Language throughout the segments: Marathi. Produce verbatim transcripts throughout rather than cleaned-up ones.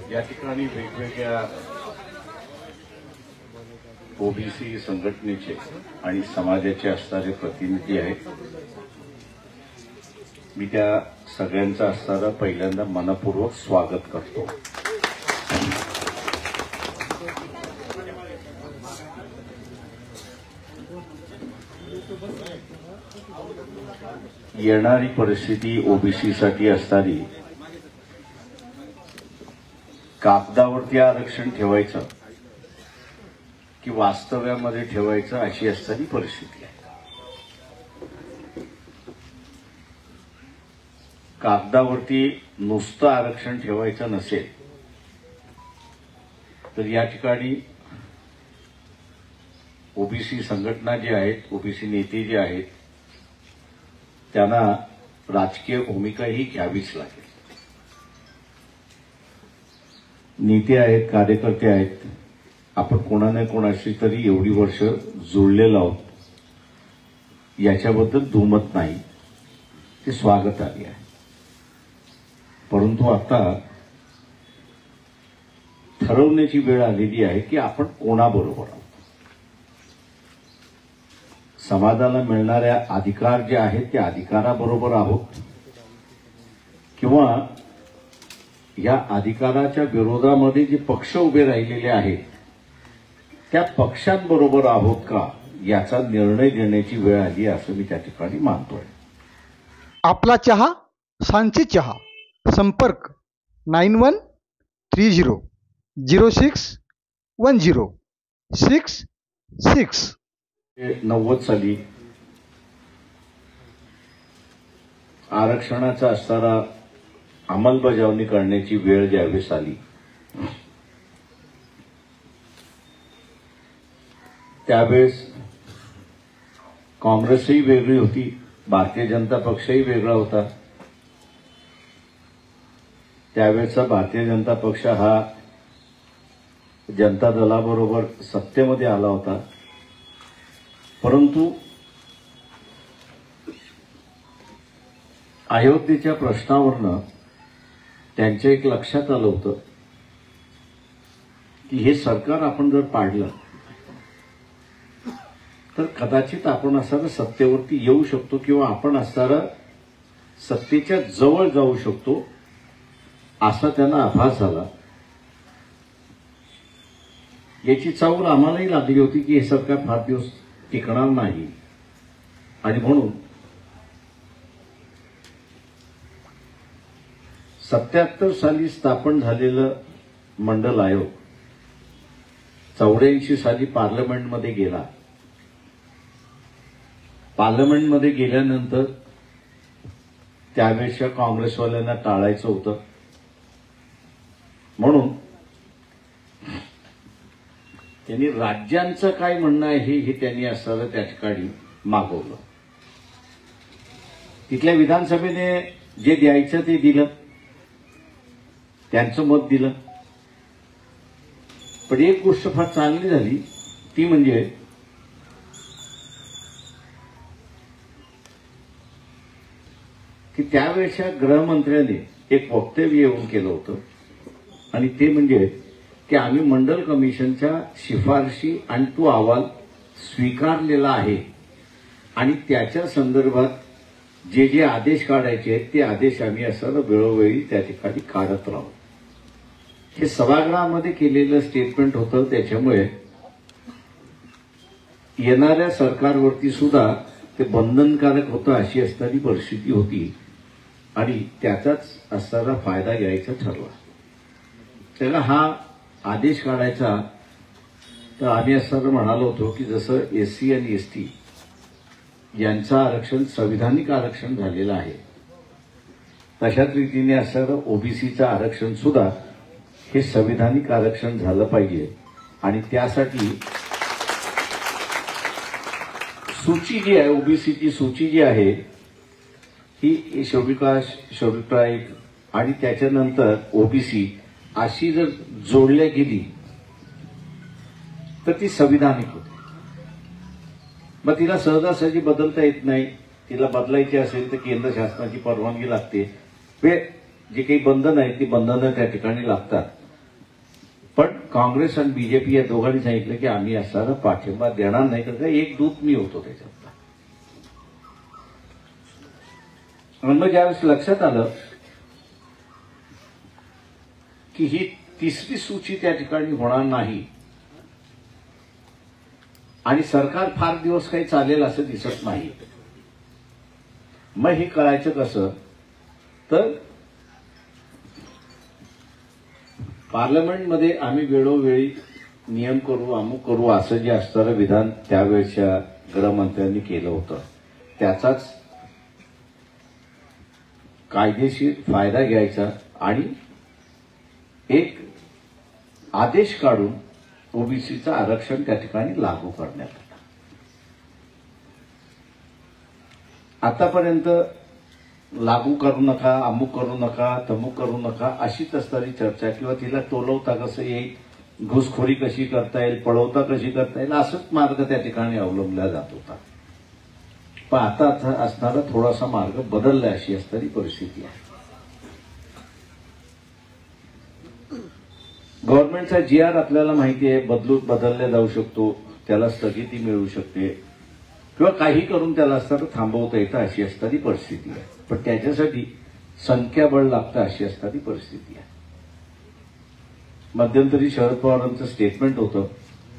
या ठिकाणी वेगवेगळ्या ओबीसी संघटनेचे आणि समाजाचे असणारे प्रतिनिधी आहेत. मी त्या सगळ्यांचं असणारा पहिल्यांदा मनपूर्वक स्वागत करतो. येणारी परिस्थिती ओबीसीसाठी असणारी कागदावरती आरक्षण ठेवायचं की वास्तव्यामध्ये ठेवायचं अशी असणारी परिस्थिती आहे. कागदावरती नुसतं आरक्षण ठेवायचं नसेल तर या ठिकाणी ओबीसी संघटना जी आहेत, ओबीसी नेते जे आहेत, त्यांना राजकीय भूमिकाही घ्यावीच लागेल. नेते आहेत, कार्यकर्ते आहेत, आपण कोणा ना कोणाशी तरी एवढी वर्ष जुळलेलो आहोत, याच्याबद्दल दुमत नाही, ते स्वागतार्ह आहे. परंतु आता ठरवण्याची वेळ आलेली आहे की आपण कोणाबरोबर आहोत. समाजाला मिळणाऱ्या अधिकार जे आहेत त्या अधिकाराबरोबर आहोत किंवा या अधिकाराच्या विरोधामध्ये जे पक्ष उभे राहिलेले आहेत त्या पक्षांबरोबर आहोत का, याचा निर्णय घेण्याची वेळ आली असं मी त्या ठिकाणी मानतोय. आपला चहा सांची चहा. संपर्क nine one three zero zero six one zero six six. नव्वद साली आरक्षणाचा असणारा अंमलबजावणी करण्याची वेळ ज्यावेळेस आली त्यावेळेस काँग्रेसही वेगळी होती, भारतीय जनता पक्षही वेगळा होता. त्यावेळेचा भारतीय जनता पक्ष हा जनता दलाबरोबर सत्तेमध्ये आला होता. परंतु अयोध्येच्या प्रश्नावरनं त्यांच्या एक लक्षात आलं होतं की हे सरकार आपण जर पाडलं तर कदाचित आपण असणारं सत्तेवरती येऊ शकतो किंवा आपण असणारं सत्तेच्या जवळ जाऊ शकतो, असा त्यांना आभास झाला. याची चाहूल आम्हालाही लागली होती की हे सरकार फार दिवस टिकणार नाही आणि म्हणून सत्याहत्तर साली स्थापन झालेलं मंडल आयोग चौऱ्याऐंशी साली पार्लमेंटमध्ये गेला. पार्लमेंटमध्ये गेल्यानंतर त्यावेळेच्या काँग्रेसवाल्यांना टाळायचं होतं म्हणून त्यांनी राज्यांचं काय म्हणणं आहे हे त्यांनी असणारं त्या ठिकाणी मागवलं. तिथल्या विधानसभेने जे द्यायचं ते दिलं, त्यांचं मत दिलं. पण एक गोष्ट फार चांगली झाली ती म्हणजे की त्यावेळेच्या गृहमंत्र्यांनी एक वक्तव्य येऊन केलं होतं आणि ते म्हणजे की आम्ही मंडल कमिशनच्या शिफारशी आणि तो अहवाल स्वीकारलेला आहे आणि त्याच्या संदर्भात जे जे आदेश काढायचे आहेत ते आदेश आम्ही असं वेळोवेळी त्या ठिकाणी काढत राहू. हे सभागृहामध्ये केलेलं स्टेटमेंट होतं. त्याच्यामुळे येणाऱ्या सरकारवरती सुद्धा ते बंधनकारक होतं अशी असणारी परिस्थिती होती आणि त्याचाच असणारा फायदा घ्यायचा ठरला. त्याला हा आदेश काढायचा तर आम्ही असं म्हणालो होतो की जसं एससी आणि एसटी यांचं आरक्षण संविधानिक आरक्षण झालेलं आहे तशाच रीतीने असणारं ओबीसीचं आरक्षण सुद्धा हे संविधानिक आरक्षण झालं पाहिजे आणि त्यासाठी सूची जी आहे, ओबीसीची सूची जी आहे ही शेड्यूल शेड्यूल ट्राईब आणि त्याच्यानंतर ओबीसी अशी जर जोडल्या गेली तर ती संविधानिक होते. मग तिला सहजासहजी बदलता येत नाही. तिला बदलायची असेल तर केंद्र शासनाची परवानगी लागते. वे जे काही बंधन आहेत ती बंधनं त्या ठिकाणी लागतात काँग्रेस आणि बीजेपी या दोघांनी सांगितलं की आम्ही असताना पाठिंबा देणार नाही, तर एक दूत मी होतो त्याच्यात. आणि मग ज्यावेळेस लक्षात आलं की ही तिसरी सूची त्या ठिकाणी होणार नाही आणि सरकार फार दिवस काही चालेल असं दिसत नाही, मग हे कळायचं कसं, तर पार्लमेंटमध्ये आम्ही वेळोवेळी नियम करू, अमुक करू असं जे असणारं विधान त्यावेळेच्या गृहमंत्र्यांनी केलं होतं, त्याचाच कायदेशीर फायदा घ्यायचा आणि एक आदेश काढून ओबीसीचं आरक्षण त्या ठिकाणी लागू करण्यात आलं. आतापर्यंत लागू करू नका, अमुक करू नका, तमुक करू नका अशीच असणारी चर्चा, किंवा तिला टोलवता कसं येईल, घुसखोरी कशी करता येईल, पळवता कशी करता येईल, असंच मार्ग त्या ठिकाणी अवलंबला जात होता. पण आता असणारा थोडासा मार्ग बदलला अशी असणारी परिस्थिती आहे. गव्हर्नमेंटचा जी आर आपल्याला माहिती आहे बदलून बदलला जाऊ शकतो, त्याला स्थगिती मिळू शकते किंवा काही करून त्याला असताना थांबवता येतं अशी असणारी परिस्थिती आहे. पण त्याच्यासाठी संख्याबळ लागतं अशी असणारी परिस्थिती आहे. मध्यंतरी शरद पवारांचं स्टेटमेंट होतं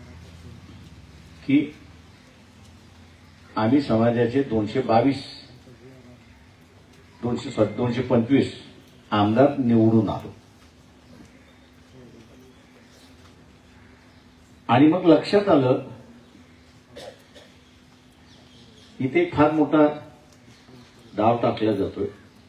की आम्ही समाजाचे दोनशे बावीस दोनशे दोनशे पंचवीस आमदार निवडून आलो. आणि मग लक्षात आलं इथे एक फार मोठा डाव टाकला जातोय,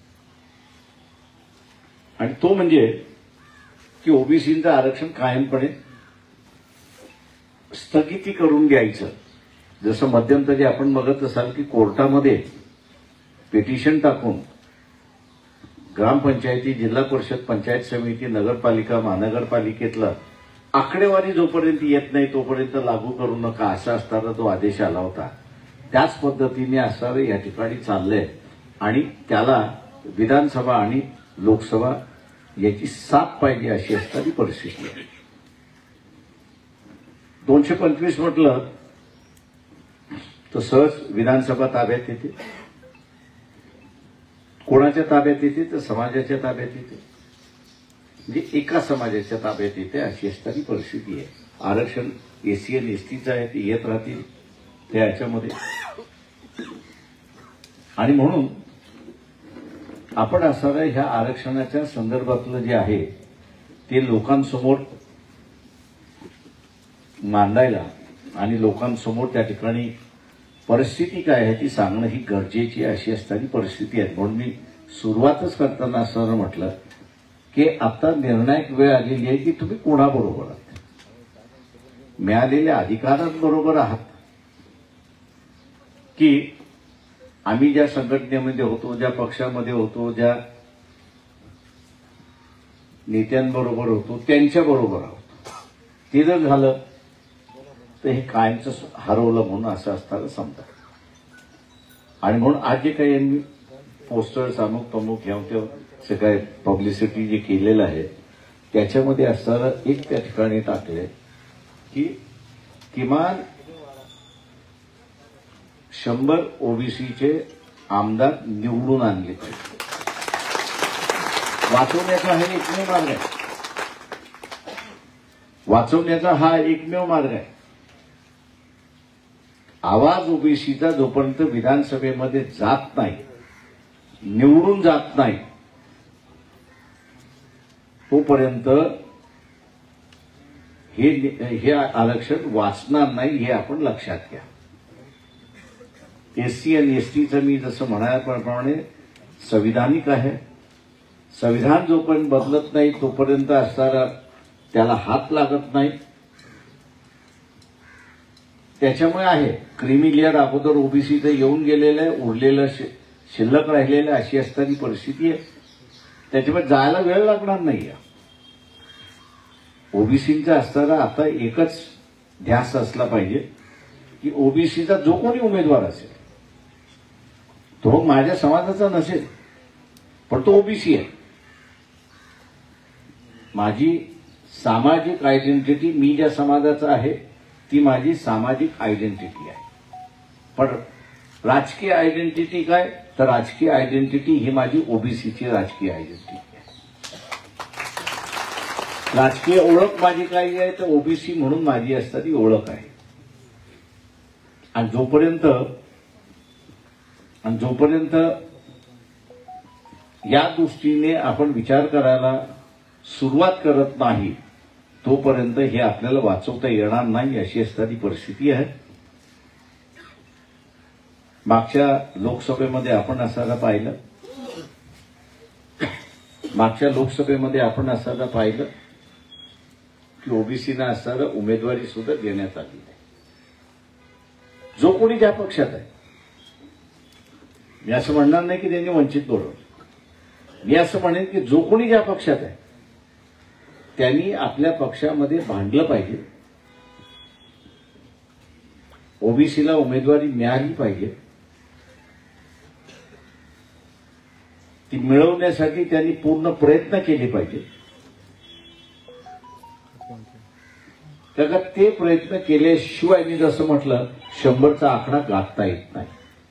आणि तो म्हणजे की ओबीसीचं आरक्षण कायमपणे स्थगिती करून घ्यायचं. जसं मध्यंतरी आपण बघत असाल की कोर्टामध्ये पिटिशन टाकून ग्रामपंचायती, जिल्हा परिषद, पंचायत समिती, नगरपालिका, महानगरपालिकेतला आकडेवारी जोपर्यंत येत नाही तोपर्यंत लागू करू नका असा असताना जो आदेश आला होता, त्याच पद्धतीने असणारं या ठिकाणी चाललंय. आणि त्याला विधानसभा आणि लोकसभा याची साथ पाहिजे अशी असणारी परिस्थिती आहे. दोनशे पंचवीस म्हटलं तर सहज विधानसभा ताब्यात येते. कोणाच्या ताब्यात येते तर समाजाच्या ताब्यात येते, म्हणजे एका समाजाच्या ताब्यात येते अशी असणारी परिस्थिती आहे. आरक्षण एसी आणि एसटीचं आहे, ते येत राहतील त्या ह्याच्यामध्ये. आणि म्हणून आपण असणाऱ्या ह्या आरक्षणाच्या संदर्भातलं जे आहे ते लोकांसमोर मांडायला आणि लोकांसमोर त्या ठिकाणी परिस्थिती काय आहे ती सांगणं ही गरजेची अशी असणारी परिस्थिती आहे. म्हणून मी सुरुवातच करताना असं म्हटलं की आता निर्णायक वेळ आलेली आहे की तुम्ही कोणाबरोबर आहात, मिळालेल्या अधिकारांबरोबर आहात की आम्ही ज्या संघटनेमध्ये होतो, ज्या पक्षामध्ये होतो, ज्या नेत्यांबरोबर होतो त्यांच्याबरोबर आहोत. ते जर झालं तर हे कायमचं हरवलं म्हणून असं असताना समजा. आणि म्हणून आज जे काही यांनी पोस्टर्स अमुक तमुक ह्या सगळं पब्लिसिटी जे केलेलं आहे त्याच्यामध्ये असणारं एक त्या ठिकाणी टाकले की किमान शंभर ओबीसीचे आमदार निवडून आणले पाहिजे. वाचवण्याचा हा एकमेव मार्ग आहे. वाचवण्याचा हा एकमेव मार्ग आहे. आवाज ओबीसीचा जोपर्यंत विधानसभेमध्ये जात नाही, निवडून जात नाही, तोपर्यंत हे हे आरक्षण वाचणार नाही हे आपण लक्षात घ्या. एससी आणि एसटीचं मी जसं म्हणाल्याप्रमाणे संविधानिक आहे. संविधान जोपर्यंत बदलत नाही तोपर्यंत असणारा त्याला हात लागत नाही. त्याच्यामुळे आहे क्रिमी लेअर अगोदर ओबीसीचं येऊन गेलेलं आहे, उरलेलं शिल्लक राहिलेलं अशी असणारी परिस्थिती आहे. त्याच्यामुळे जायला वेळ लागणार नाही. ओबीसीचा असताना आता एकच ध्यास असला पाहिजे की ओबीसीचा जो कोणी उमेदवार असेल तो माझ्या समाजाचा नसेल पण तो ओबीसी आहे. माझी सामाजिक आयडेंटिटी मी ज्या समाजाचा आहे ती माझी सामाजिक आयडेंटिटी आहे. पण राजकीय आयडेंटिटी काय, तर राजकीय आयडेंटिटी ही माझी ओबीसीची राजकीय आयडेंटिटी आहे. राजकीय ओळख माझी काय आहे, तर ओबीसी म्हणून माझी असणारी ओळख आहे. आणि जोपर्यंत आणि जोपर्यंत या दृष्टीने आपण विचार करायला सुरुवात करत नाही तोपर्यंत हे आपल्याला वाचवता येणार नाही, अशी असणारी परिस्थिती आहे. मागच्या लोकसभेमध्ये आपण असायला पाहिलं मागच्या लोकसभेमध्ये आपण असायला पाहिलं की ओबीसीना असणारा उमेदवारी सुद्धा देण्यात आली आहे. जो कोणी ज्या पक्षात आहे, मी असं म्हणणार नाही की त्यांनी वंचित बोलवलं, मी असं म्हणेन की जो कोणी ज्या पक्षात आहे त्यांनी आपल्या पक्षामध्ये भांडलं पाहिजे, ओबीसीला उमेदवारी मिळाली पाहिजे. ती मिळवण्यासाठी त्यांनी पूर्ण प्रयत्न केले पाहिजे. त्याला ते प्रयत्न केल्याशिवाय मी जसं म्हटलं शंभरचा आकडा गाठता येत नाही.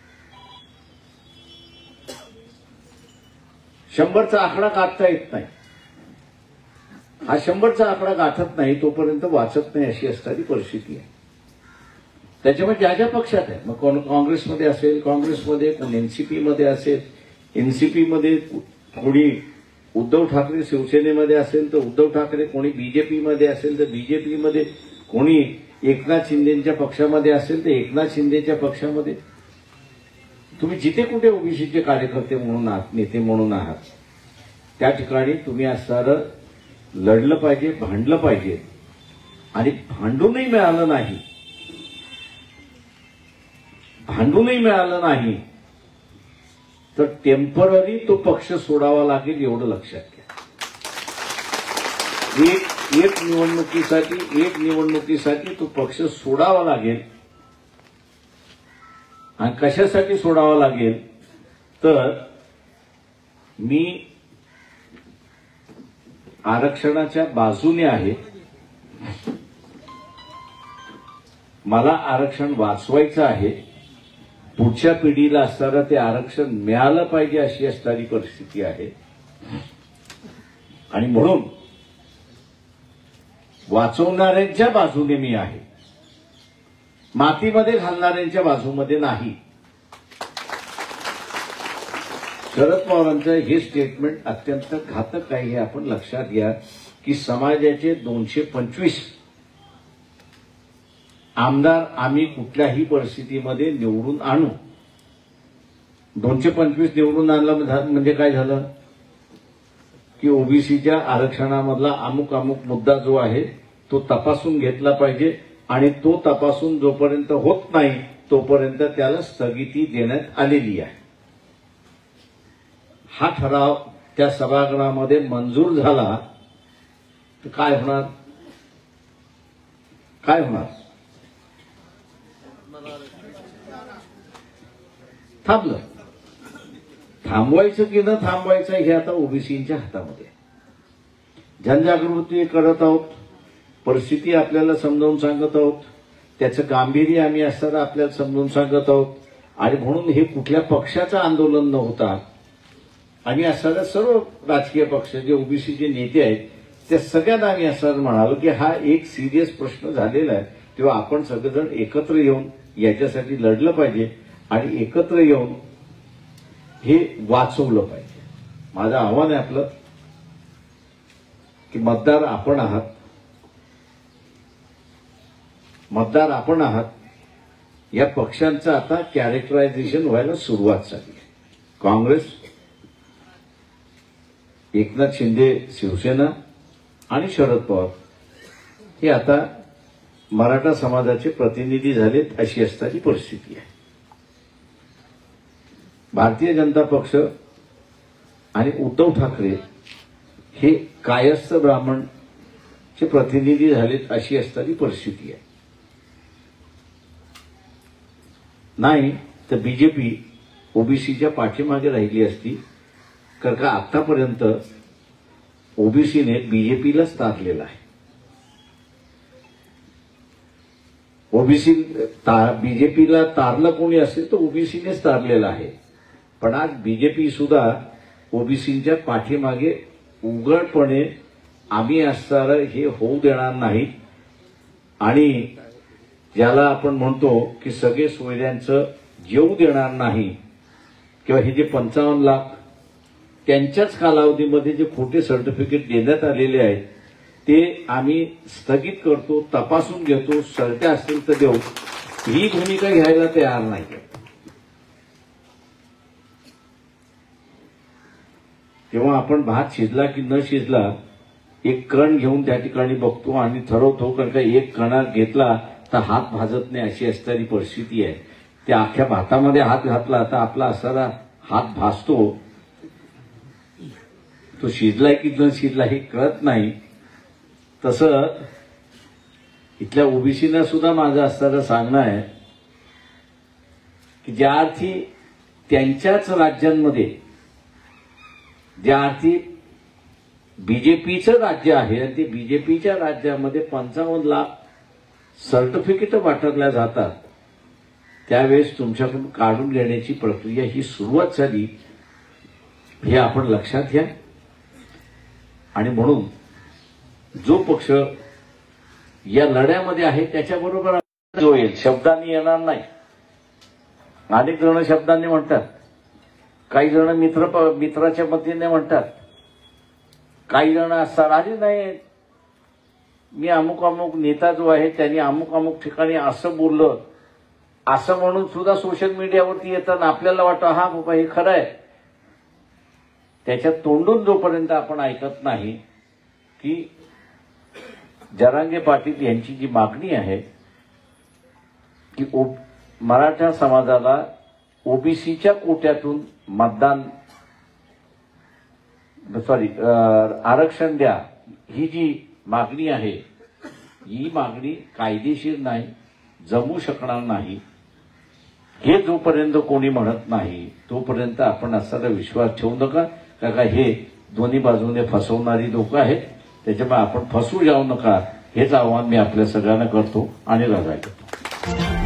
शंभरचा आकडा गाठता येत नाही. हा शंभरचा आकडा गाठत नाही तोपर्यंत वाचत नाही, अशी असणारी परिस्थिती आहे. त्याच्यामुळे ज्या ज्या पक्षात आहे, मग कोण काँग्रेसमध्ये असेल, काँग्रेसमध्ये कोण एनसीपीमध्ये असेल, एनसीपीमध्ये कोणी उद्धव ठाकरे शिवसेनेमध्ये असेल तर उद्धव ठाकरे, कोणी बीजेपीमध्ये असेल तर बीजेपीमध्ये, कोणी एकनाथ शिंदेच्या पक्षामध्ये असेल तर एकनाथ शिंदेच्या पक्षामध्ये. तुम्ही जिथे कुठे ओबीसीचे कार्यकर्ते म्हणून आहात, नेते म्हणून आहात, त्या ठिकाणी तुम्ही असणारं लढलं पाहिजे, भांडलं पाहिजे. आणि भांडूनही मिळालं नाही भांडूनही मिळालं नाही तर टेम्पररी तो पक्ष सोडावा लागेल, एवढं लक्षात घ्या. एक एक निवडणुकीसाठी एक निवडणुकीसाठी तो पक्ष सोडावा लागेल. आणि कशासाठी सोडावा लागेल, तर मी आरक्षणाच्या बाजूने आहे, मला आरक्षण वाचवायचं आहे, पुढच्या पिढीला असणारं ते आरक्षण मिळालं पाहिजे, अशी असणारी परिस्थिती आहे. आणि म्हणून वाचवणाऱ्यांच्या बाजूने मी आहे, मातीमध्ये घालणाऱ्यांच्या बाजूमध्ये नाही. शरद पवारांचं हे स्टेटमेंट अत्यंत घातक आहे, हे आपण लक्षात घ्या की समाजाचे दोनशे पंचवीस आमदार आम्ही कुठल्याही परिस्थितीमध्ये निवडून आणू. दोनशे पंचवीस निवडून आणलं म्हणजे काय झालं की ओबीसीच्या आरक्षणामधला अमुक अमुक मुद्दा जो आहे तो तपासून घेतला पाहिजे. आणि तो तपासून जोपर्यंत होत नाही तोपर्यंत त्याला स्थगिती देण्यात आलेली आहे. हा ठराव त्या सभागृहामध्ये मंजूर झाला तर काय होणार काय होणार थांबलं. थांबवायचं की न थांबवायचं हे आता ओबीसीच्या हातामध्ये. जनजागृती करत आहोत, परिस्थिती आपल्याला समजावून सांगत आहोत, त्याचं गांभीर्य आम्ही असताना आपल्याला समजावून सांगत आहोत. आणि म्हणून हे कुठल्या पक्षाचं आंदोलन न होता आम्ही असणाऱ्या सर्व राजकीय पक्ष जे ओबीसीचे नेते आहेत त्या सगळ्यांना आम्ही असं म्हणालो की हा एक सिरियस प्रश्न झालेला आहे, तेव्हा आपण सगळेजण एकत्र येऊन याच्यासाठी लढलं पाहिजे आणि एकत्र येऊन हे वाचवलं पाहिजे. माझं आव्हान आहे आपलं की मतदार आपण आहात, मतदार आपण आहात. या पक्षांचं आता कॅरेक्टरायझेशन व्हायला सुरुवात झाली आहे. काँग्रेस, एकनाथ शिंदे शिवसेना आणि शरद पवार हे आता मराठा समाजाचे प्रतिनिधी झालेत, अशी असणारी परिस्थिती आहे. भारतीय जनता पक्ष आणि उद्धव ठाकरे हे कायस्थ ब्राह्मणचे प्रतिनिधी झालेत, अशी असणारी परिस्थिती आहे. नाही तर बीजेपी ओबीसीच्या पाठीमागे राहिली असती, कारण का आतापर्यंत ओबीसीने बीजेपीलाच तारलेला आहे. ओबीसी बीजेपीला तारलं कोणी असेल तर ओबीसीनेच तारलेलं आहे. पण आज बीजेपी सुद्धा ओबीसीच्या पाठीमागे उघडपणे आम्ही असणारं हे होऊ देणार नाही. आणि ज्याला आपण म्हणतो की सगळे सोयऱ्यांचं जेऊ देणार नाही, किंवा हे जे पंचावन्न लाख त्यांच्याच कालावधीमध्ये जे खोटे सर्टिफिकेट देण्यात आलेले आहेत ते आम्ही स्थगित करतो, तपासून घेतो, सलट्या असतील तर देऊ, ही भूमिका घ्यायला तयार नाही. तेव्हा आपण भात शिजला की न शिजला एक कण घेऊन त्या ठिकाणी बघतो आणि ठरवतो, कारण का एक कणा घेतला तर हात भाजत नाही अशी असणारी परिस्थिती आहे. त्या अख्ख्या भातामध्ये हात घातला तर आपला असणारा हात भाजतो, तो शिजलाय की न शिजला हे कळत नाही. तसं इथल्या ओबीसीना सुद्धा माझं असणारं सांगणं आहे की ज्या अर्थी त्यांच्याच राज्यांमध्ये, ज्या अर्थी बीजेपीचं राज्य आहे आणि ते बीजेपीच्या राज्यामध्ये पंचावन्न लाख सर्टिफिकेट वाटरल्या जातात, त्यावेळेस तुमच्याकडून काढून घेण्याची प्रक्रिया ही सुरुवात झाली हे आपण लक्षात घ्या. आणि म्हणून जो पक्ष या लढ्यामध्ये आहे त्याच्याबरोबर जो येईल, शब्दांनी येणार नाही. अनेक जण शब्दांनी म्हणतात, काही जण मित्र मित्राच्या मतीने म्हणतात, काही जण असतात अरे नाही मी अमुक अमुक नेता जो आहे त्यांनी अमुक अमुक ठिकाणी असं बोललं, असं म्हणून सुद्धा सोशल मीडियावरती येतात. आपल्याला वाटतं हा बाबा हे खरं आहे. त्याच्यात तोंडून जोपर्यंत आपण ऐकत नाही की जरांगे पाटील यांची जी मागणी आहे की मराठा समाजाला ओबीसीच्या कोट्यातून मतदान सॉरी आरक्षण द्या, ही जी मागणी आहे ही मागणी कायदेशीर नाही, जमू शकणार नाही. हे जोपर्यंत कोणी म्हणत नाही तोपर्यंत आपण असा विश्वास ठेवू नका, कारण हे दोन्ही बाजूने फसवणारी लोक आहेत. त्याच्यामुळे आपण फसू जाऊ नका हेच आवाहन मी आपल्या सगळ्यांना करतो आणि राजा करतो.